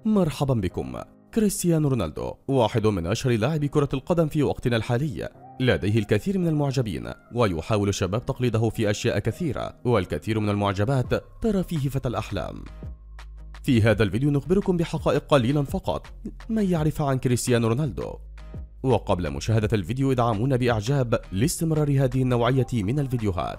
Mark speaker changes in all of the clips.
Speaker 1: مرحبا بكم. كريستيانو رونالدو واحد من أشهر لاعبي كرة القدم في وقتنا الحالي، لديه الكثير من المعجبين ويحاول الشباب تقليده في أشياء كثيرة، والكثير من المعجبات ترى فيه فتى الأحلام. في هذا الفيديو نخبركم بحقائق قليلا فقط من يعرف عن كريستيانو رونالدو. وقبل مشاهدة الفيديو ادعمونا بإعجاب لاستمرار هذه النوعية من الفيديوهات.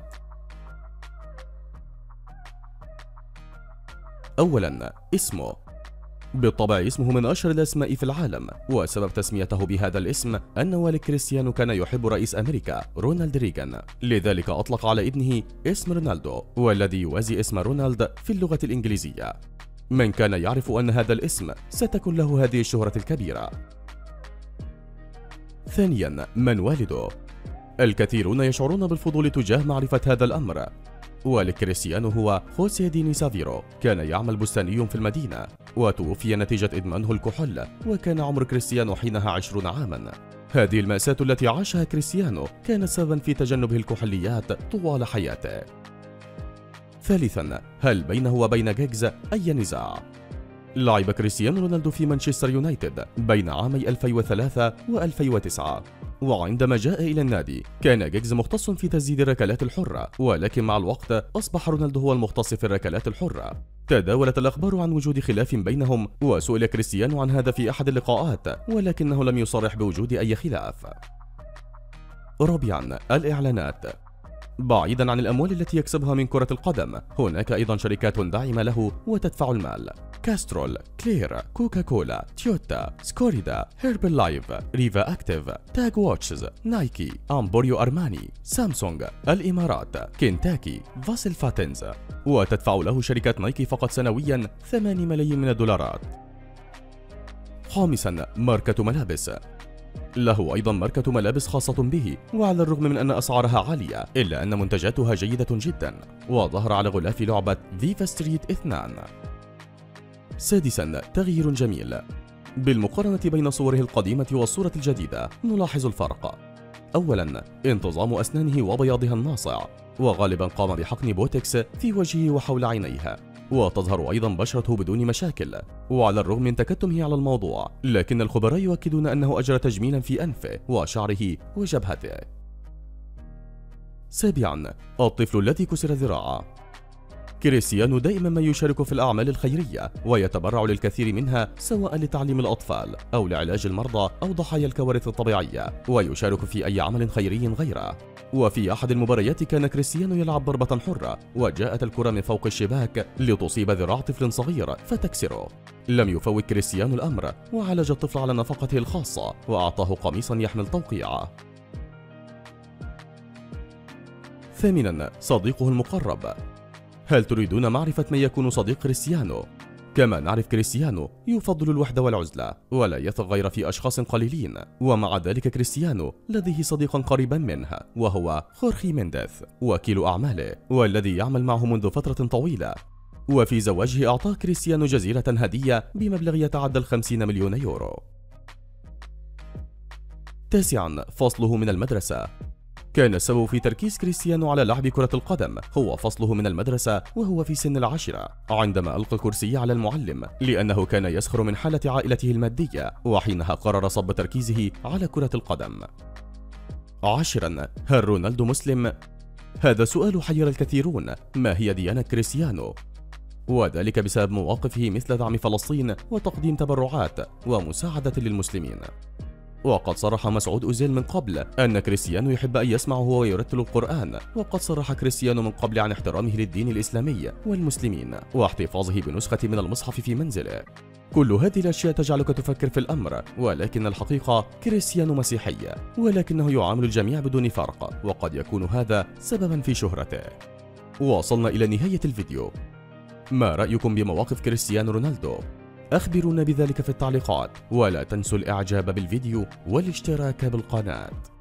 Speaker 1: أولا، اسمه. بالطبع اسمه من أشهر الأسماء في العالم، وسبب تسميته بهذا الاسم أن والد كريستيانو كان يحب رئيس أمريكا رونالد ريغان، لذلك أطلق على ابنه اسم رونالدو، والذي يوازي اسم رونالد في اللغة الإنجليزية. من كان يعرف أن هذا الاسم ستكون له هذه الشهرة الكبيرة؟ ثانيا، من والده؟ الكثيرون يشعرون بالفضول تجاه معرفة هذا الأمر. والد كريستيانو هو خوسيه ديني سافيرو، كان يعمل بستاني في المدينة، وتوفي نتيجة إدمانه الكحول، وكان عمر كريستيانو حينها 20 عاما. هذه المأساة التي عاشها كريستيانو كانت سببا في تجنبه الكحوليات طوال حياته. ثالثا، هل بينه وبين جيجز أي نزاع؟ لعب كريستيانو رونالدو في مانشستر يونايتد بين عامي 2003 و2009، وعندما جاء إلى النادي كان جيجز مختص في تسديد الركلات الحرة، ولكن مع الوقت أصبح رونالدو هو المختص في الركلات الحرة. تداولت الأخبار عن وجود خلاف بينهم، وسئل كريستيانو عن هذا في أحد اللقاءات، ولكنه لم يصرح بوجود أي خلاف. رابعا، الإعلانات. بعيدا عن الأموال التي يكسبها من كرة القدم، هناك أيضا شركات داعمة له وتدفع المال: كاسترول، كلير، كوكا كولا، تويوتا، سكوريدا، هيربل لايف، ريفا أكتيف، تاج واتشز، نايكي، أمبوريو أرماني، سامسونج، الإمارات، كنتاكي، فاسل فاتنز. وتدفع له شركة نايكي فقط سنويا 8 ملايين من الدولارات. خامسا، ماركة ملابس. له أيضا ماركة ملابس خاصة به، وعلى الرغم من أن أسعارها عالية إلا أن منتجاتها جيدة جدا، وظهر على غلاف لعبة فيفا ستريت 2. سادسا، تغيير جميل. بالمقارنة بين صوره القديمة والصورة الجديدة نلاحظ الفرق. أولا، انتظام أسنانه وبياضها الناصع، وغالبا قام بحقن بوتكس في وجهه وحول عينيه، وتظهر أيضا بشرته بدون مشاكل. وعلى الرغم من تكتمه على الموضوع، لكن الخبراء يؤكدون أنه أجرى تجميلا في أنفه وشعره وجبهته. سابعا، الطفل الذي كسر ذراعه. كريستيانو دائما ما يشارك في الأعمال الخيرية، ويتبرع للكثير منها سواء لتعليم الأطفال أو لعلاج المرضى أو ضحايا الكوارث الطبيعية، ويشارك في أي عمل خيري غيره. وفي أحد المباريات كان كريستيانو يلعب ضربة حرة، وجاءت الكرة من فوق الشباك لتصيب ذراع طفل صغير فتكسره. لم يفوت كريستيانو الأمر، وعالج الطفل على نفقته الخاصة، وأعطاه قميصا يحمل توقيعه. ثامنا، صديقه المقرب. هل تريدون معرفة من يكون صديق كريستيانو؟ كما نعرف كريستيانو يفضل الوحدة والعزلة، ولا يثق غير في أشخاص قليلين، ومع ذلك كريستيانو لديه صديقا قريبا منه، وهو خورخي مينديز، وكيل أعماله، والذي يعمل معه منذ فترة طويلة. وفي زواجه أعطاه كريستيانو جزيرة هدية بمبلغ يتعدى 50 مليون يورو. تاسعا، فصله من المدرسة. كان السبب في تركيز كريستيانو على لعب كرة القدم هو فصله من المدرسة وهو في سن 10، عندما ألقى الكرسي على المعلم لأنه كان يسخر من حالة عائلته المادية، وحينها قرر صب تركيزه على كرة القدم. 10، هل رونالدو مسلم؟ هذا سؤال حير الكثيرون. ما هي ديانة كريستيانو؟ وذلك بسبب مواقفه مثل دعم فلسطين وتقديم تبرعات ومساعدة للمسلمين. وقد صرح مسعود أوزيل من قبل أن كريستيانو يحب أن يسمع هو ويرتل القرآن، وقد صرح كريستيانو من قبل عن احترامه للدين الإسلامي والمسلمين واحتفاظه بنسخة من المصحف في منزله. كل هذه الأشياء تجعلك تفكر في الأمر، ولكن الحقيقة كريستيانو مسيحي، ولكنه يعامل الجميع بدون فرق، وقد يكون هذا سببا في شهرته. وصلنا إلى نهاية الفيديو. ما رأيكم بمواقف كريستيانو رونالدو؟ أخبرونا بذلك في التعليقات، ولا تنسوا الإعجاب بالفيديو والاشتراك بالقناة.